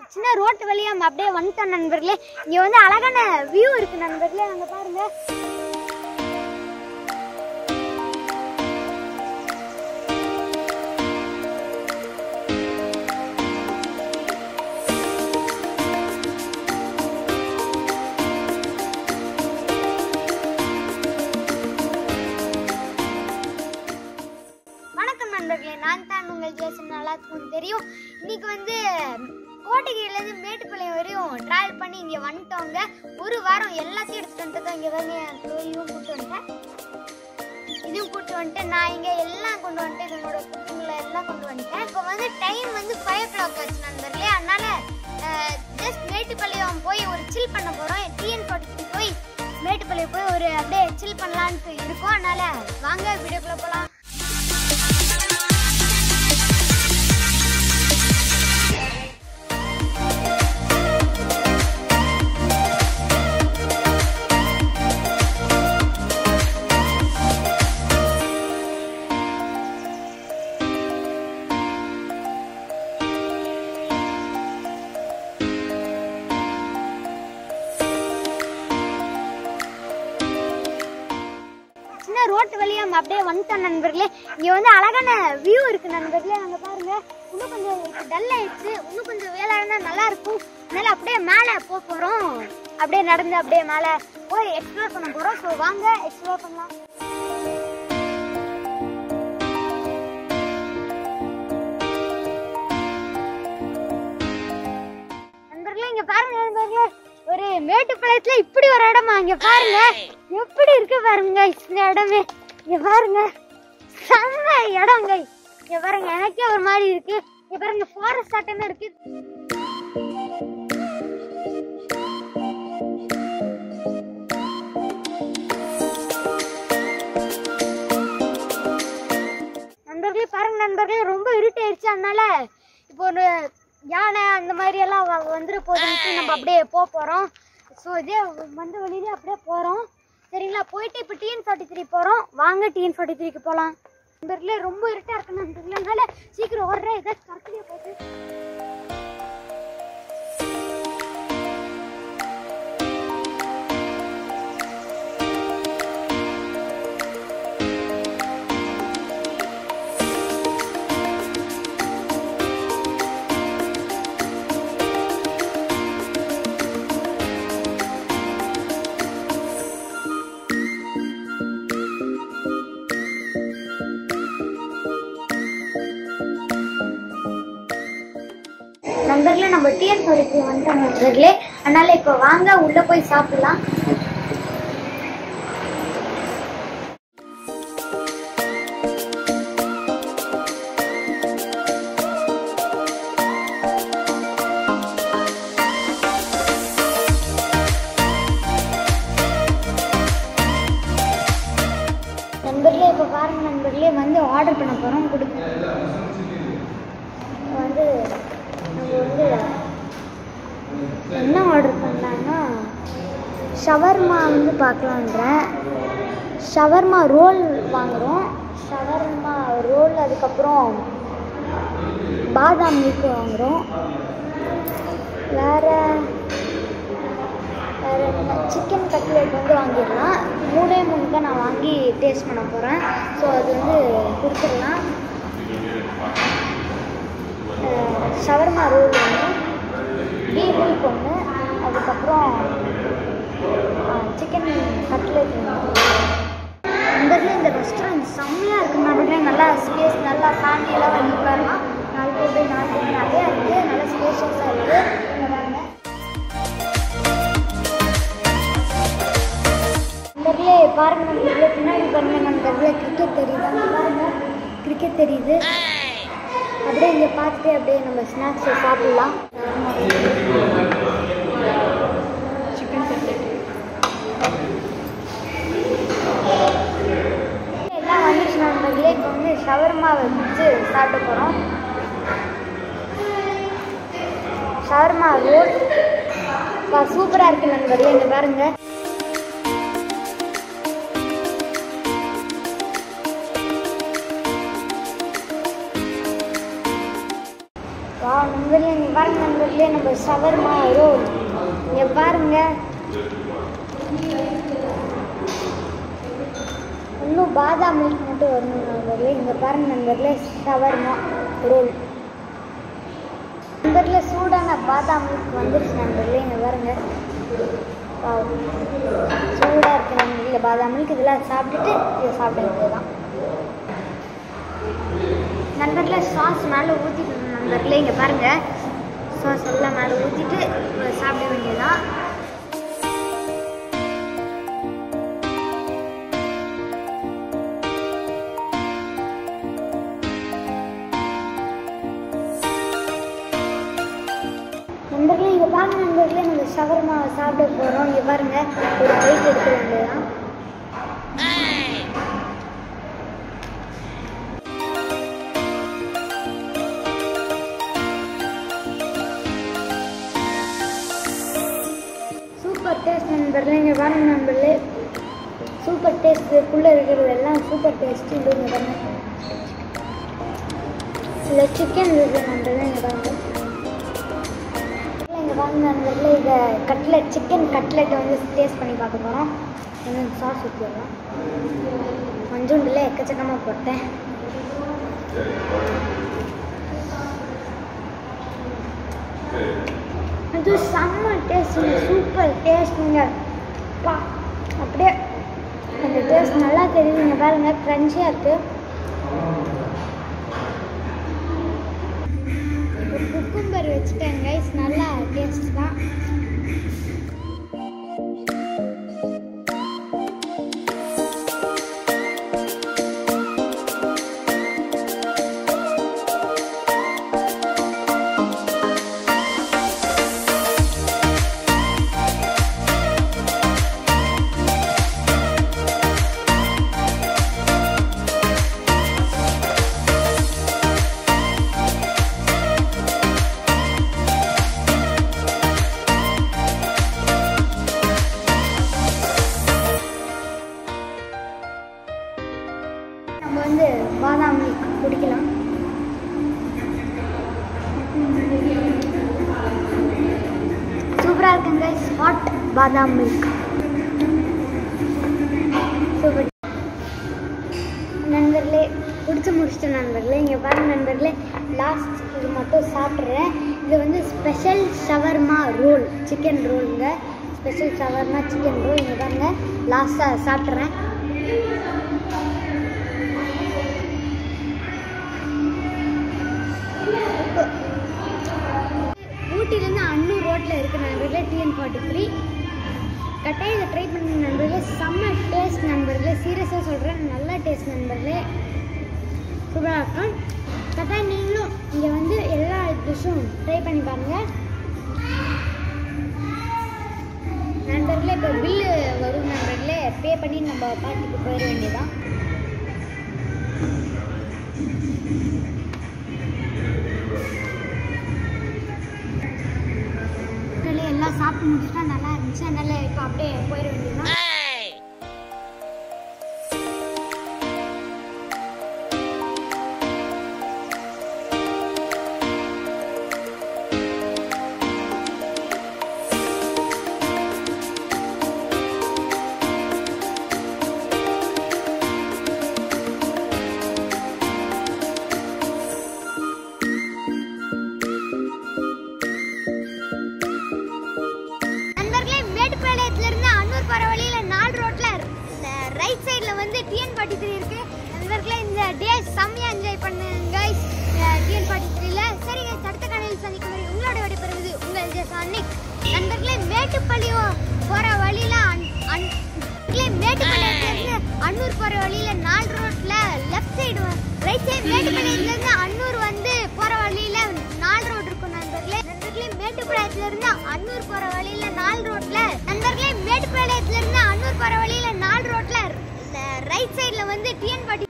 சின்ன ரோட்டு வழியா நம்ம அப்படியே வந்துட்டோம் நண்பர்களே. இங்க வந்து அழகான வியூ இருக்கு நண்பர்களே, அங்க பாருங்க. வணக்கம் நண்பர்களே, நான் தான் உங்கள் ஜேசன். எல்லாத்துக்கும் தெரியும், இன்னைக்கு வந்து கோட்டகிரிலேருந்து மேட்டுப்பாளையம் வரையும் ட்ராவல் பண்ணி இங்கே வந்துட்டோங்க. ஒரு வாரம் எல்லாத்தையும் எடுத்துகிட்டு வந்துட்டு இங்கே வந்து என் கோயிலும் கூப்பிட்டு வந்துட்டேன், இதுவும் கூப்பிட்டு வந்துட்டேன். நான் இங்கே எல்லாம் கொண்டு வந்துட்டேன், என்னோட குக்கிங்களை எல்லாம் கொண்டு வந்துட்டேன். இப்போ வந்து டைம் வந்து 5 o'clock ஆச்சு நண்பர்களே. அதனால ஜஸ்ட் மேட்டுப்பாளையம் போய் ஒரு சில் பண்ண போகிறோம். TN43 போய் மேட்டுப்பாளையம் போய் ஒரு அப்படியே சில் பண்ணலான்ட்டு இருக்கோம். அதனால வாங்க வீடியோக்குள்ளே போகலாம். ரோட்டு வழியா நம்ம அப்படியே வந்துட்டோம் நண்பர்களே. இங்க வந்து அழகான வியூ இருக்கு நண்பர்களே, அங்க பாருங்க. இன்னும் கொஞ்சம் டல் ஆயிடுச்சு, இன்னும் கொஞ்சம் வேலை இருந்தா நல்லா இருக்கும். அதனால அப்படியே மேலே போறோம், அப்படியே நடந்து அப்படியே மேலே போய் எக்ஸ்ப்ளோர் பண்ண போறோம். ஸோ வாங்க எக்ஸ்ப்ளோர் பண்ணலாம். நண்பர்களே இங்க பாருங்க நண்பர்களே, ஒரு மேட்டுப்பாளையத்துல இப்படி ஒரு இடமா, இங்க பாருங்க எப்படி இருக்கு பாருங்க இந்த இடமே. இங்க பாருங்க செம்ம இடங்க. இங்க பாருங்க எனக்கே ஒரு மாதிரி இருக்கு. இங்க பாருங்க ஃபாரஸ்ட் ஆட்டமே இருக்கு. நண்பர்களே பாருங்க நண்பர்களே, ரொம்ப இருட்டாயிருச்சு. அதனால இப்போ ஒரு யானை அந்த மாதிரி எல்லாம் வந்துட போதுன்னு நம்ம அப்படியே போறோம். ஸோ இதே வந்த வழியிலே அப்படியே போகிறோம். சரிங்களா, போயிட்டு இப்போ TN43 போகிறோம். வாங்க TN43க்கு போகலாம். நண்பர்களே ரொம்ப இருட்டாக இருக்கு நண்பர்களே, அதனால சீக்கிரம் ஓடுறேன். ஏதாச்சும் கரெக்டாக போகுது. நண்பர்களே நம்ம TN43 வந்துட்டோம் நண்பர்களே. அதனால இப்போ வாங்க உள்ள போய் சாப்பிடலாம். நண்பர்களே இப்போ பாருங்க நண்பர்களே, வந்து ஆர்டர் பண்ண போறோம். வந்து நம்ம வந்து என்ன ஆர்டர் பண்ணலான்னா ஷவர்மா வந்து பார்க்கலான்றேன். ஷவர்மா ரோல் வாங்குகிறோம். ஷவர்மா ரோல், அதுக்கப்புறம் பாதாம் மில்க் வாங்குகிறோம். வேறு சிக்கன் கட்லெட் வந்து வாங்கிடலாம். 3 தான் நான் வாங்கி டேஸ்ட் பண்ண போகிறேன். ஸோ அது வந்து கொடுத்துடலாம். ஷவர்மா ரோல் ஒன்று, டீ மில்க் ஒன்று, அதுக்கப்புறம் சிக்கன் கட்லெட் ஒன்று. நண்பர்களே இந்த ரெஸ்டாரண்ட் செம்மையாக இருக்குது நண்பர்களே. நல்லா ஸ்பேஸ், நல்லா ஃபேமிலியெல்லாம் வந்து உட்காரலாம். 4 பேர் 4 பேர் நிறையா இருக்குது, நல்லா ஸ்பேஷியஸாக இருக்குது. நண்பர்களே பாருங்க நண்பர்களே, பின்னாடி பாருங்க நண்பர்களே, கிரிக்கெட் தெரியுது. அங்கே பாருங்க கிரிக்கெட் தெரியுது. அப்படியே இங்கே பார்த்துட்டு அப்படியே நம்ம ஸ்நாக்ஸை சாப்பிடலாம். சிக்கன் கட்லெட் எல்லாம் வந்துச்சு நண்பர்களே. இப்போ வந்து ஷவர்மா வச்சு சாப்பிட போகிறோம். ஷவர்மா ரோல் சூப்பராக இருக்குது நண்பர்களே. இங்கே பாருங்க. நண்பர்களே இங்கே பாருங்க நண்பர்களே, நண்பர்களே நம்ம ஷவர்மா ரோல் இங்கே பாருங்க. இன்னும் பாதாம் மில்க் மட்டும் வரணும் நண்பர்களே. இங்கே பாருங்க நண்பர்களே ஷவர்மா ரோல். நண்பர்களே சூடான பாதாம் மில்க் வந்துருச்சு நண்பர்களே. இங்கே பாருங்க சூடாக இருக்கு நண்பர்களே பாதாம் மில்க். இதெல்லாம் சாப்பிட்டுட்டு இதை சாப்பிட வேண்டியதுதான் நண்பர்களே. சாஸ் மேலே ஊற்றிட்டு நண்பர்களே இங்கே பாருங்கள் சாஸ் எல்லாம் மேலே ஊற்றிட்டு சாப்பிட வேண்டியதுதான். நண்பர்களே இங்கே பாருங்க நண்பர்களே நம்ம ஷவர்மா சாப்பிட போகிறோம். இங்கே பாருங்க ஒரு பைட் எடுக்க வேண்டியதுதான். சூப்பர் டேஸ்ட் நண்பர்களே. இங்கே பாருங்க நண்பர்களே சூப்பர் டேஸ்ட். இதுக்குள்ளே இருக்கிறது எல்லாம் சூப்பர் டேஸ்ட். இங்கே பாருங்க இதில் சிக்கன் இருக்குது நண்பர்களே. இங்கே பாருங்க இங்கே பாருங்க நண்பர்களே இதை கட்லெட் சிக்கன் கட்லெட் வந்து டேஸ்ட் பண்ணி பார்க்க போகிறோம். கொஞ்சம் சாஸ் ஊற்றிடலாம். மஞ்சள் எக்கச்சக்கமாக போட்டேன். அது செம்ம டேஸ்ட்டுங்க. சூப்பர் டேஸ்ட்டுங்க. பா அப்படியே அந்த டேஸ்ட் நல்லா தெரியுதுங்க. பாருங்க க்ரன்ச்சியாக இருக்குது. ஒரு குக்கும்பர் வச்சுட்டேன் கைஸ். நல்லா டேஸ்ட் தான். நம்ம வந்து பாதாம் மில்க் குடிக்கலாம். சூப்பராக இருக்குங்க ஹாட் பாதாம் மில்க். சூப்பர் நண்பர்களே குடிச்சு முடிச்சிட்டேன் நண்பர்களே. இங்கே பாருங்க நண்பர்களே லாஸ்ட் இது மட்டும் சாப்பிட்றேன். இது வந்து ஸ்பெஷல் ஷவர்மா ரோல் சிக்கன் ரோலுங்க. Special shawarma chicken roll. இங்கே பாருங்க லாஸ்ட்டாக சாப்பிட்றேன். ஊட்டிலேருந்து அன்னூர் ரோட்டில் இருக்குது நண்பர்களே. TN43 கட்டாயம் இதை ட்ரை பண்ணி நண்பர்களே. செம்ம டேஸ்ட் நண்பர்களே. சீரியஸாக சொல்கிறேன் நல்லா டேஸ்ட் நண்பர்களே. சூப்பராக இருக்கும். கட்டாயம் நீங்களும் இங்கே வந்து எல்லா டிஷ்ஷும் ட்ரை பண்ணி பாருங்கள் நண்பர்களே. இப்போ பில்லு வரும் நண்பர்களே. பே பண்ணி நம்ம பார்ட்டிக்கு போயிட வேண்டியதான். எல்லாம் சாப்பிட்டு முடிச்சுட்டா நல்லா இருந்துச்சு. அதனால இப்போ அப்படியே போயிட வேண்டியதுதான். ரைட் சைடில் வந்து TN43 இருக்குது நண்பர்களே. இந்த டே செம்மையாக என்ஜாய் பண்ணுங்க கைஸ் TN43ல. சரி கைஸ் அடுத்த காலையில் சந்திக்கும் வரை உங்களோட விடைபெறுவது உங்கள் ஜெசானிக் நண்பர்களே. மேட்டுப்பள்ளி போகிற வழியில் மேட்டுப்பள்ளியிலேருந்து அன்னூர் போகிற வழியில் 4 ரோட்டில் லெஃப்ட் சைடு ரைட் சைடு மேட்டுப்பள்ளியிலேருந்து அன்னூர் வந்து போகிற வழியில் 4 ரோடு இருக்கும் நண்பர்களே. மேட்டுப்பாளையத்திலிருந்து அன்னூர் போகிற வழியில் 4 ரோட்டில் நண்பர்களே. மேட்டுப்பாளையத்திலிருந்து அன்னூர் போகிற வழியில் 4 ரோட்டில் ரைட் சைடில் வந்து TN43